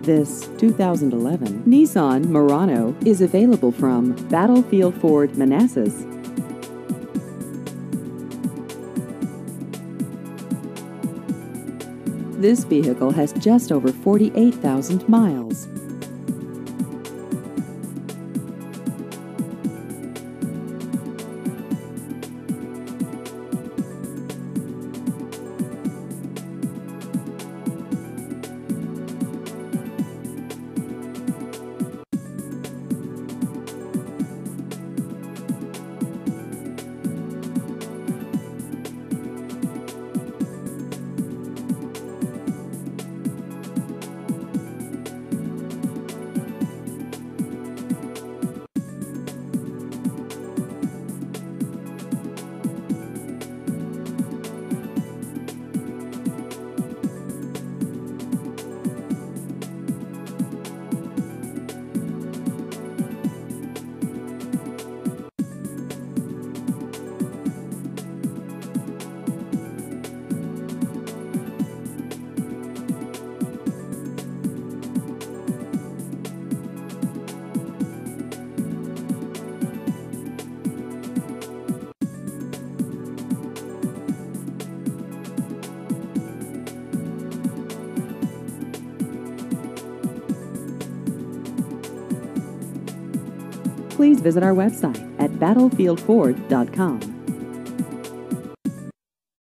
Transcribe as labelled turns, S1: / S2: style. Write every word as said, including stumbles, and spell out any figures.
S1: This two thousand eleven Nissan Murano is available from Battlefield Ford Manassas. This vehicle has just over forty-eight thousand miles. Please visit our website at battlefield ford dot com.